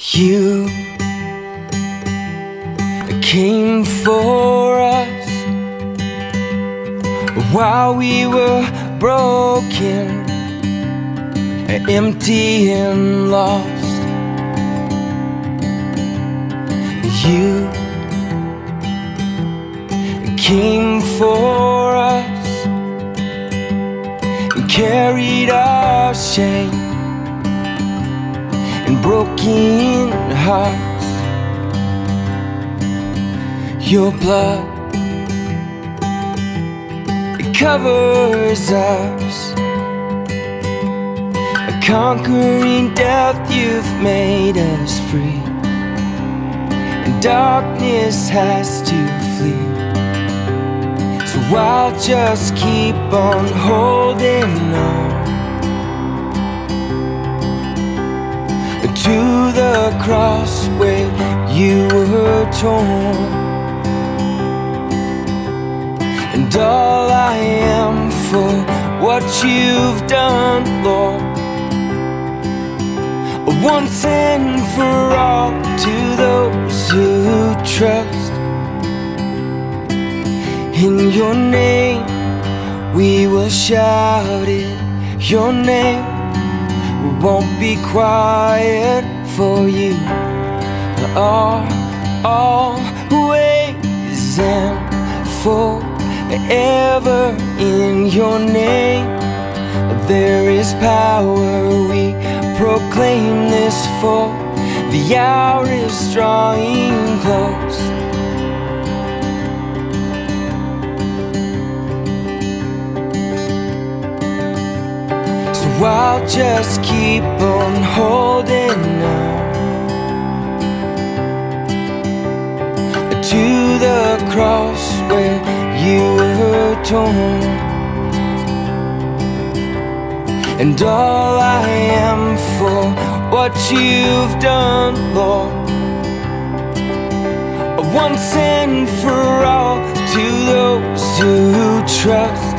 You came for us while we were broken, empty and lost. You came for us and carried our shame and broken hearts. Your blood, it covers us. Conquering death, you've made us free, and darkness has to flee. So I'll just keep on holding on to the cross where you were torn. And all I am for what you've done, Lord, once and for all, to those who trust in your name. We will shout it, your name. We won't be quiet, for you are always and forever. In your name there is power. We proclaim this, for the hour is drawing close. So I'll just keep on holding on to the cross where you were torn. And all I am for what you've done, Lord, once and for all, to those who trust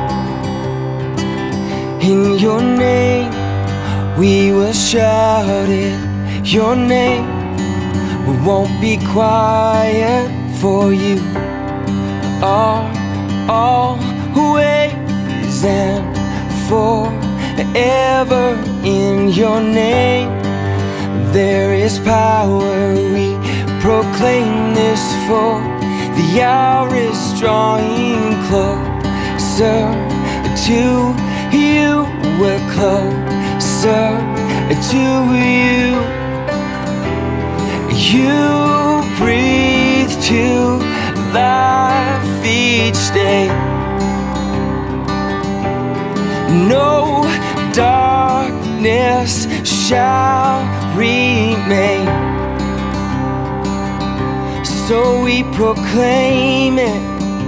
in your name. We will shout it, your name. We won't be quiet, for you are always and forever. In your name there is power. We proclaim this, for the hour is drawing closer to you. We're closer to you. You breathe to life each day. No darkness shall remain. So we proclaim it,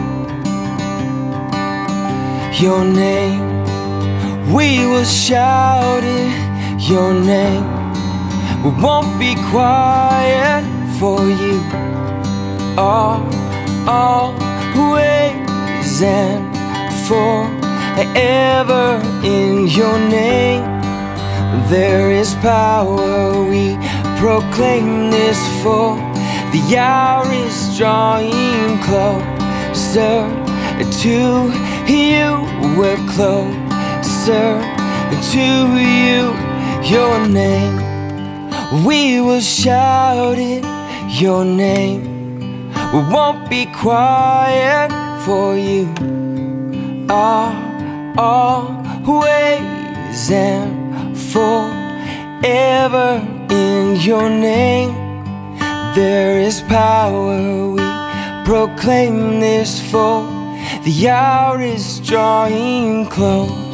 your name. We will shout it, your name. We won't be quiet, for you are always and forever. In your name there is power. We proclaim this, for the hour is drawing closer to you. We're closer to you, your name. We will shout it, your name. We won't be quiet, for you are always and forever. In your name there is power. We proclaim this, for the hour is drawing close.